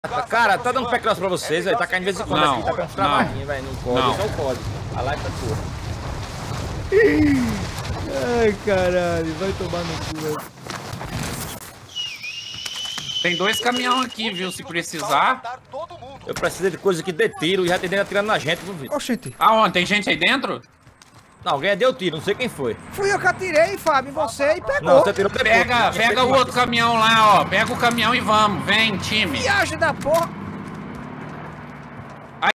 Cara, tá dando pé cross pra vocês, velho. Tá caindo de vez em quando Não, aqui, tá com uns travadinhos, velho. No código, só o código. A live tá tua. Ai, caralho, vai tomar no cu, velho. Tem 2 caminhão aqui, viu? Se precisar. Eu preciso de coisa que dê tiro e já tem dentro atirando na gente, viu, Vitor? Oxente. Aonde? Tem gente aí dentro? Não, alguém deu tiro, não sei quem foi. Fui eu que atirei, Fábio, em você e pegou. Não, você tirou depois. Pega o outro caminhão lá, ó. Pega o caminhão e vamos. Vem, time. Viagem da porra.